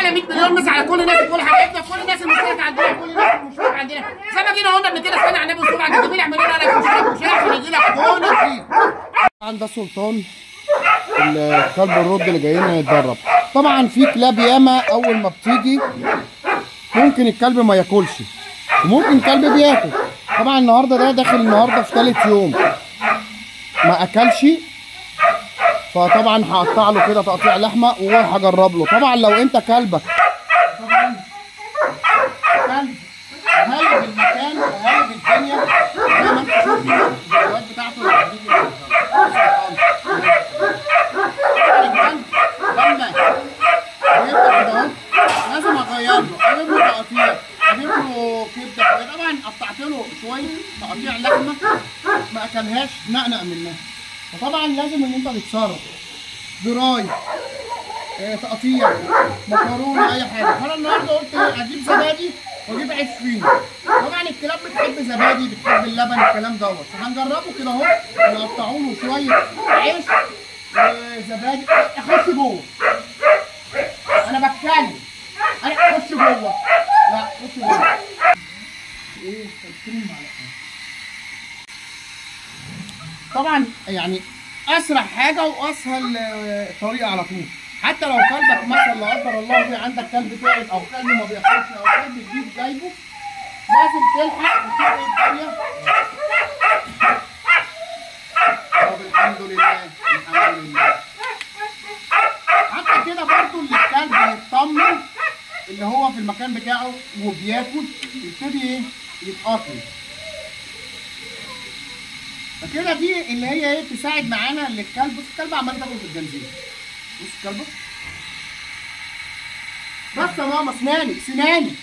اعلى 100 مليون مسا على كل الناس كل حبايبنا كل الناس المشتركه عندنا كل الناس المشتركه عندنا زي ما جينا قلنا قبل كده استنى على النبي وصلوا على الجميل اعملوا لنا لايك وشير عشان يجي لك كل جديد. طبعا ده سلطان الكلب الرد اللي جاي لنا يتدرب. طبعا في كلاب ياما اول ما بتيجي ممكن الكلب ما ياكلش وممكن الكلب بياكل. طبعا النهارده ده داخل النهارده في ثالث يوم ما اكلش، فطبعا هقطع له كده تقطيع لحمه وهجرب له. طبعا لو انت كلبك طبعا كلب هالب المكان وهالب الدنيا زي ما انت شفت الفيديوهات بتاعته اللي بتيجي لما يبقى كده اهو لازم اغير له، اجيب له تقطيع، اجيب له كبده. طبعا قطعت له شويه تقطيع لحمه ما اكلهاش نقنق منها، فطبعا لازم ان انت تتصرف دراي تقطيع مكرونه اي حاجه. فانا النهارده قلت اجيب زبادي واجيب عيش فينو. طبعا الكلاب بتحب زبادي بتحب اللبن الكلام دوت، فهنجربه كده اهو نقطعوا له شويه عيش وزبادي. اخش جوه انا بتكلم، انا اخش جوه لا خش جوه. ايه طبعا يعني اسرع حاجه واسهل طريقه على طول. حتى لو كلبك مثلا لا قدر الله في عندك كلب تعب او كلب ما بياكلش او كلب جديد جايبه لازم تلحق وتلحق الدنيا. طب الحمد لله الحمد لله. حتى كده برضو اللي الكلب يطمن اللي هو في المكان بتاعه وبياكل يبتدي ايه يتأقلم. فكده دي اللي هي ايه تساعد معانا اللي الكلب. بص الكلب عمال تاكل في الجنزير. بص الكلب بس يا ماما سناني سناني.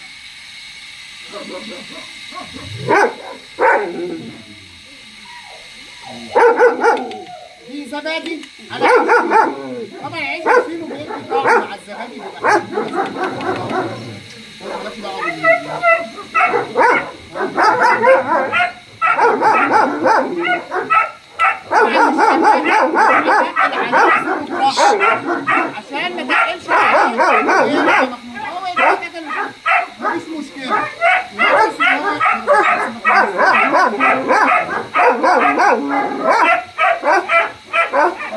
دي زبادي على طبعا عيش الفينو بيدي طعم مع الزبادي بيبقى حلو. مالكش دعوه عشان ما تقلش عليه مفيش مشكله.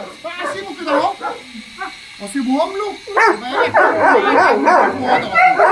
فهسيبه كده اهو واسيبهم له يبقى ايه